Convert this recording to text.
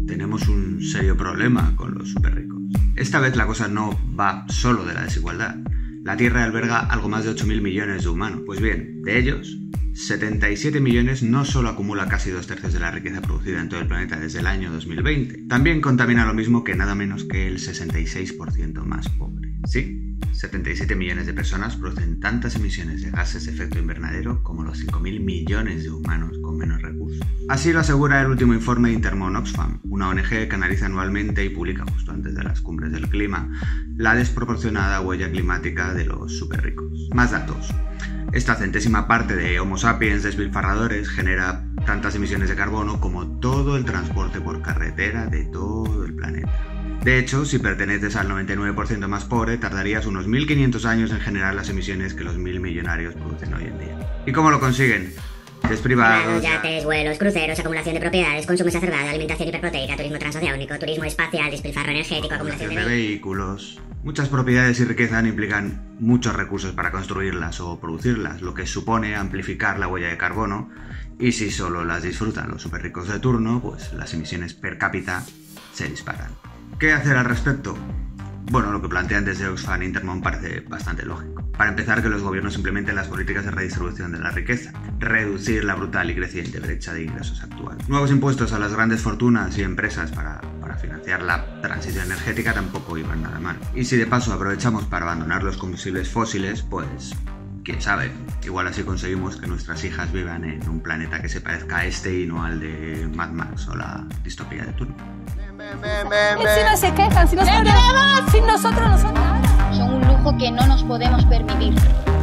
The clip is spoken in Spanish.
tenemos un serio problema con los superricos. Esta vez la cosa no va solo de la desigualdad. La Tierra alberga algo más de 8.000 millones de humanos. Pues bien, de ellos, 77 millones no solo acumula casi 2/3 de la riqueza producida en todo el planeta desde el año 2020, también contamina lo mismo que nada menos que el 66% más pobre. Sí, 77 millones de personas producen tantas emisiones de gases de efecto invernadero como los 5.000 millones de humanos con menos recursos. Así lo asegura el último informe de Intermon Oxfam, una ONG que analiza anualmente y publica justo antes de las cumbres del clima la desproporcionada huella climática de los superricos. Más datos. Esta centésima parte de Homo sapiens despilfarradores genera tantas emisiones de carbono como todo el transporte por carretera de todo el planeta. De hecho, si perteneces al 99% más pobre, tardarías unos 1.500 años en generar las emisiones que los 1.000 millonarios producen hoy en día. ¿Y cómo lo consiguen? Jets privados, yates, vuelos, cruceros, acumulación de propiedades, consumo exacerbado, alimentación hiperproteica, turismo transoceánico, turismo espacial, despilfarro energético, acumulación de vehículos. Muchas propiedades y riqueza implican muchos recursos para construirlas o producirlas, lo que supone amplificar la huella de carbono, y si solo las disfrutan los superricos de turno, pues las emisiones per cápita se disparan. ¿Qué hacer al respecto? Bueno, lo que plantean desde Oxfam Intermon parece bastante lógico. Para empezar, que los gobiernos implementen las políticas de redistribución de la riqueza, reducir la brutal y creciente brecha de ingresos actual. Nuevos impuestos a las grandes fortunas y empresas para financiar la transición energética tampoco iban nada mal. Y si de paso aprovechamos para abandonar los combustibles fósiles, pues quién sabe, igual así conseguimos que nuestras hijas vivan en un planeta que se parezca a este y no al de Mad Max o la distopía de turno. Encima se quejan, si nosotros no son nada. Son un lujo que no nos podemos permitir.